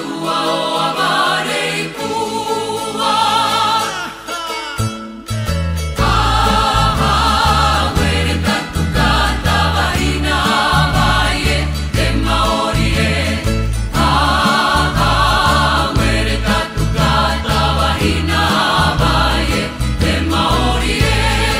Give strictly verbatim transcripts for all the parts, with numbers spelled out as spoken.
tua o amare pua. Ah, were tatu kata wahina waie te Maori e. Ah, were tatu kata wahina waie te Maori e.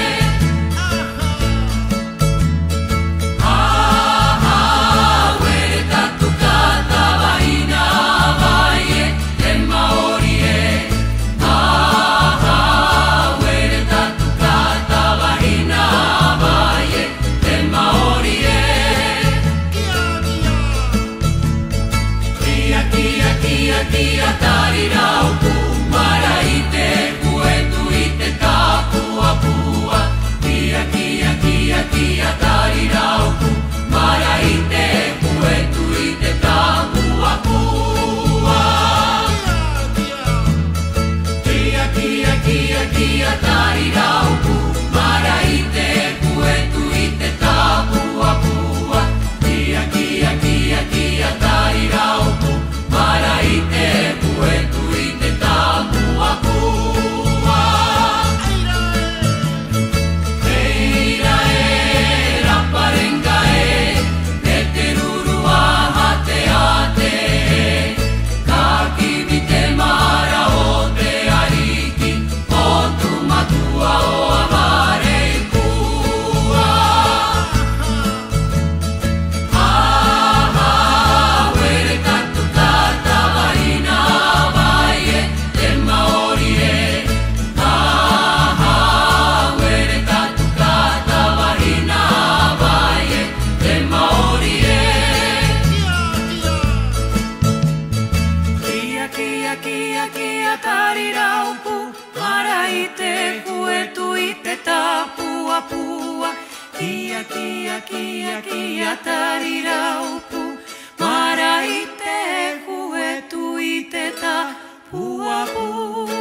Kia tarirau pu maraite kuetu ite tapua pua. Kia kia kia kia tarirau pu maraite kuetu ite tapua pua. Kia kia kia kia tarirau pu maraite kuetu ite tapua pua. Kia kia kia kia tarirau pu maraite kuetu ite tapua pua. Eira e raparenga e te te rurua hate ate e. Ka kiwi te mara o te ariki o tu matua o amare pua. Ah, were tatu kata wahina waie te Maori e. Ah, were tatu kata wahina waie te Maori e. Kia kia kia kia tarirau pu maraite kuetu ite tapua pua. Kia kia kia kia tarirau pu maraite kuetu ite tapua pua.